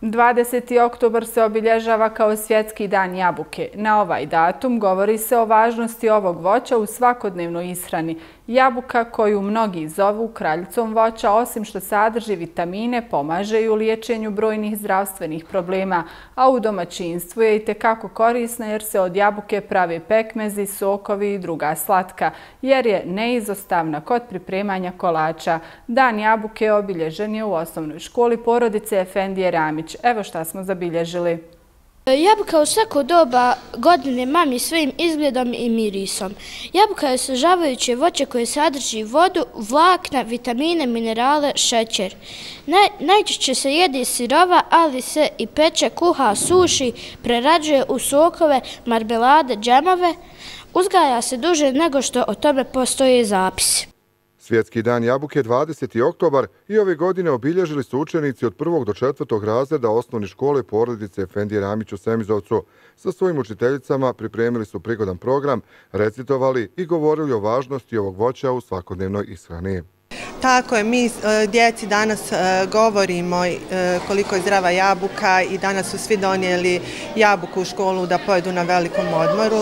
20. oktobar se obilježava kao Svjetski dan jabuke. Na ovaj datum govori se o važnosti ovog voća u svakodnevnoj ishrani. Jabuka, koju mnogi zovu kraljicom voća, osim što sadrži vitamine, pomaže i u liječenju brojnih zdravstvenih problema, a u domaćinstvu je itekako korisna jer se od jabuke prave pekmezi, sokovi i druga slatka, jer je neizostavna kod pripremanja kolača. Dan jabuke obilježen je u osnovnoj školi porodice Efendije Ramić. Evo šta smo zabilježili. Jabuka u svako doba godine mami svojim izgledom i mirisom. Jabuka je osvežavajuće voće koje sadrži vodu, vlakna, vitamine, minerale, šećer. Najčešće se jede sirova, ali se i peče, kuha, suši, prerađuje u sokove, marmelade, džemove. Uzgaja se duže nego što o tome postoje zapisi. Svjetski dan jabuke 20. oktobar i ove godine obilježili su učenici od 1. do 4. razreda osnovne škole porodice Efendije Ramić u Semizovcu. Sa svojim učiteljicama pripremili su prigodan program, recitovali i govorili o važnosti ovog voća u svakodnevnoj ishrani. Tako je, mi djeci danas govorimo koliko je zdrava jabuka i danas su svi donijeli jabuku u školu da pojedu na velikom odmoru.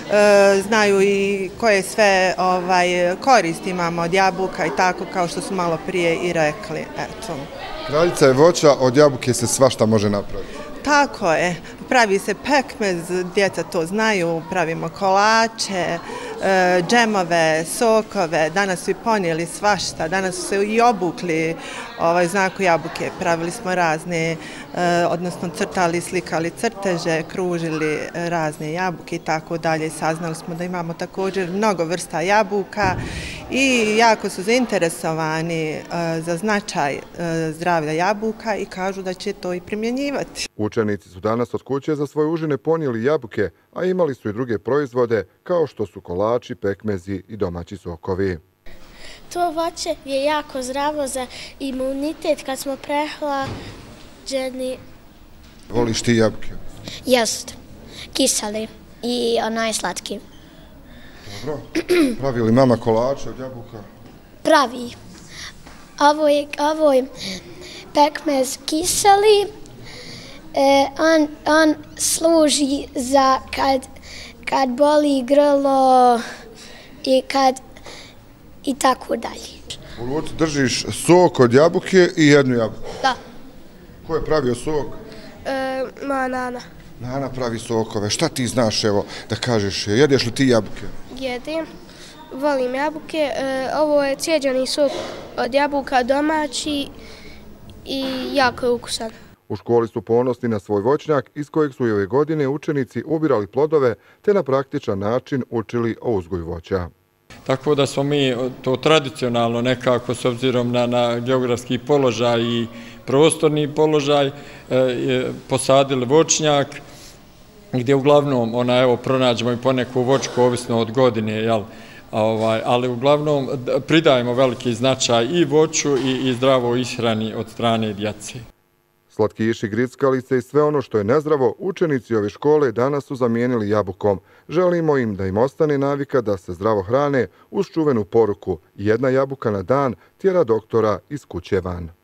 Znaju i koje sve koristi imamo od jabuka i tako kao što su malo prije i rekli. Kraljica je voća, od jabuke se svašta može napraviti. Tako je, pravi se pekmez, djeca to znaju, pravimo kolače, džemove, sokove, danas su i ponijeli svašta, danas su se i obukli znaku jabuke, pravili smo razne, odnosno crtali, slikali crteže, kružili razne jabuke i tako dalje. Saznali smo da imamo također mnogo vrsta jabuka i jako su zainteresovani za značaj zdravlja jabuka i kažu da će to i primjenjivati. Učenici su danas od kuće za svoje užine ponijeli jabuke, a imali su i druge proizvode kao što su kolači, pekmezi i domaći sokovi. To voće je jako zdravo za imunitet kad smo prehlađeni. Voliš ti jabuke? Jest, kiseli i slatki. Dobro. Pravi li mama kolače od jabuka? Pravi. Ovo je pekmez kiseli. On služi za kad boli grlo i tako dalje. U ruci držiš sok od jabuke i jednu jabuku? Da. Ko je pravio sok? Moja nana. Nana pravi sokove. Šta ti znaš, evo, da kažeš, jedeš li ti jabuke? Jedem. Volim jabuke. Ovo je cijeđeni sok od jabuka domaći i jako je ukusan. U školi su ponosni na svoj voćnjak iz kojeg su i ove godine učenici ubirali plodove te na praktičan način učili o uzgoju voća. Tako da smo mi to tradicionalno nekako s obzirom na geografski položaj i prostorni položaj posadili voćnjak gdje uglavnom pronađemo i poneku voćku ovisno od godine, ali uglavnom pridajemo veliki značaj i voću i zdravoj ishrani od strane djece. Slatkiši, grickalice i sve ono što je nezdravo, učenici ove škole danas su zamijenili jabukom. Želimo im da im ostane navika da se zdravo hrane uz čuvenu poruku: jedna jabuka na dan tjera doktora iz kuće van.